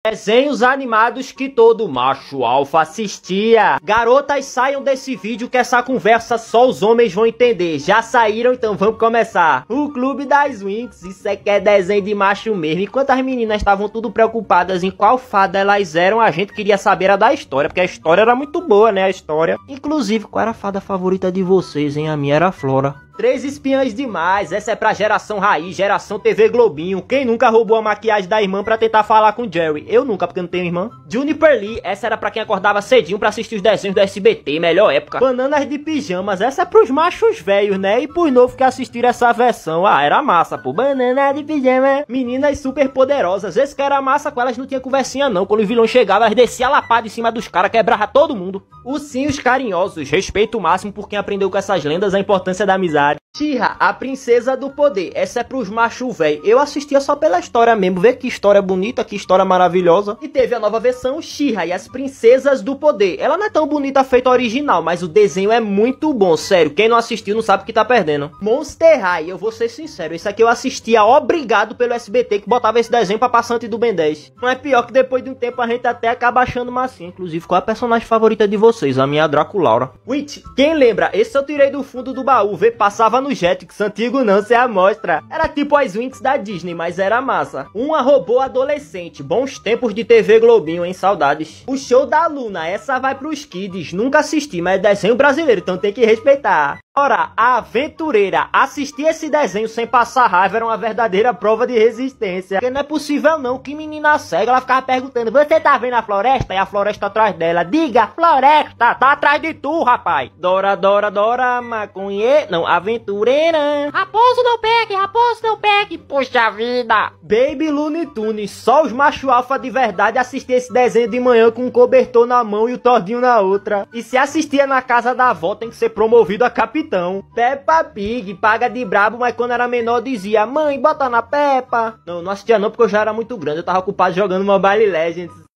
Desenhos animados que todo macho alfa assistia. Garotas, saiam desse vídeo que essa conversa só os homens vão entender. Já saíram, então vamos começar. O Clube das Winx, isso é que é desenho de macho mesmo. Enquanto as meninas estavam tudo preocupadas em qual fada elas eram, a gente queria saber a da história, porque a história era muito boa, né, a história. Inclusive, qual era a fada favorita de vocês, hein? A minha era a Flora. 3 espiãs demais, essa é pra geração raiz, geração TV Globinho. Quem nunca roubou a maquiagem da irmã pra tentar falar com Jerry? Eu nunca, porque eu não tenho irmã. Juniper Lee, essa era pra quem acordava cedinho pra assistir os desenhos do SBT, melhor época. Bananas de Pijamas, essa é pros machos velhos, né? E pros novos que assistiram essa versão. Ah, era massa, pô. Banana de Pijama. Meninas super poderosas, esse que era massa, com elas não tinha conversinha não. Quando os vilões chegavam, elas desciam a lapada em cima dos caras, quebrava todo mundo. Ursinhos carinhosos, respeito máximo por quem aprendeu com essas lendas a importância da amizade. She-Ra, a princesa do poder, essa é pros machos velho. Eu assistia só pela história mesmo, ver que história bonita, que história maravilhosa. E teve a nova versão, She-Ra e as princesas do poder. Ela não é tão bonita feita original, mas o desenho é muito bom, sério. Quem não assistiu não sabe o que tá perdendo. Monster High, eu vou ser sincero, isso aqui eu assistia obrigado pelo SBT que botava esse desenho pra passante do Ben 10. Não é pior que depois de um tempo a gente até acaba achando massinha. Inclusive, qual é a personagem favorita de vocês? A minha é a Draculaura. Witch, quem lembra? Esse eu tirei do fundo do baú, passava no Jetix, antigo não, cê amostra. Era tipo as Winx da Disney, mas era massa. Uma robô adolescente, bons tempos de TV Globinho, hein, saudades. O show da Luna, essa vai pros kids, nunca assisti, mas é desenho brasileiro, então tem que respeitar. Ora, a Aventureira, assistir esse desenho sem passar raiva era uma verdadeira prova de resistência. Porque não é possível não, que menina cega, ela ficava perguntando, você tá vendo a floresta? E a floresta atrás dela, diga, floresta, tá atrás de tu, rapaz. Dora, Dora, Dora, maconhe, não, Aventureira. Raposo não pegue, puxa vida. Baby Looney Tunes, só os macho alfa de verdade assistiam esse desenho de manhã com um cobertor na mão e o tordinho na outra. E se assistia na casa da avó, tem que ser promovido a capitão. Peppa Pig, paga de brabo, mas quando era menor dizia, mãe, bota na Peppa. Não assistia não, porque eu já era muito grande, eu tava ocupado jogando Mobile Legends.